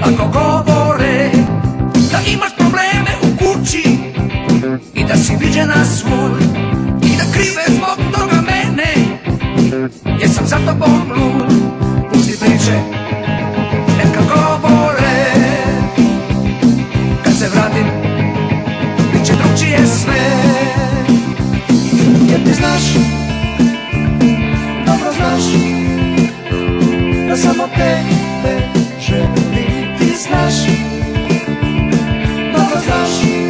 Ako govore da imaš probleme u kući i da si viđena svoj i da krive zbog toga mene, jer sam za tobom lud. Pusti priče, neka govore, kad se vratim bit će drugčije sve. Jer ti znaš, dobro znaš, da samo tebe želim. Ti znaš, dobro znaš,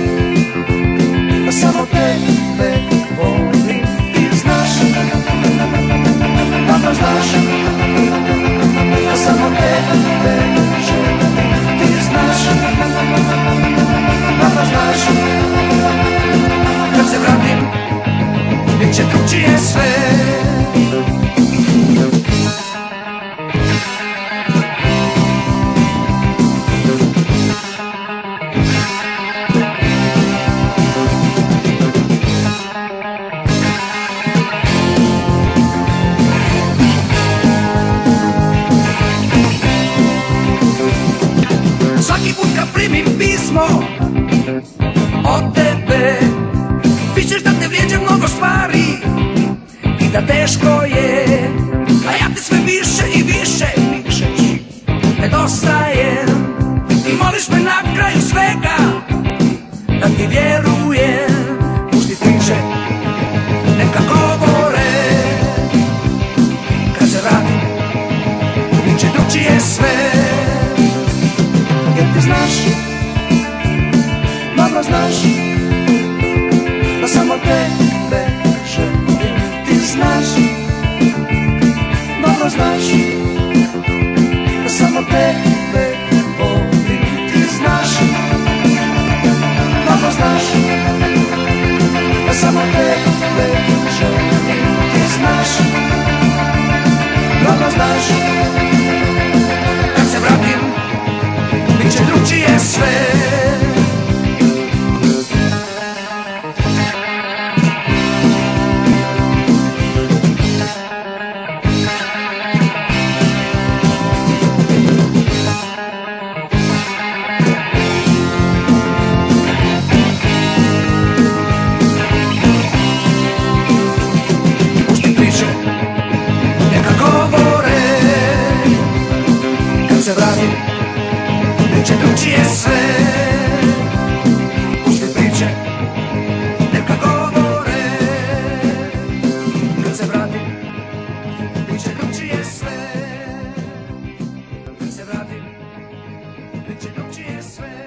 da samo tebe volim. Ti znaš, dobro znaš, da samo tebe želim. Ti znaš, dobro znaš, kad se vratim bit će drugčije sve. Svaki put kad primim pismo od tebe, pišeš da te vrijeđa mnogo stvari i da teško je, a ja te sve više i više pišeš, nedostajem i moliš me na kraju svega da ti vjerujem. Pusti priče, neka govore, kad se vratim bit će drugčije sve. Jer ti znaš, dobro znaš, da samo tebe želim. Ti znaš, dobro znaš, da samo tebe volim. Ti znaš, dobro znaš, da samo tebe želim. Ti znaš, dobro znaš, kad se vratim bit će drugčije sve. Pusti priče, neka govore, kad se vratim bit će drugčije sve. Pusti priče, neka govore, kad se vratim bit će drugčije sve. Kad se vratim bit će drugčije sve.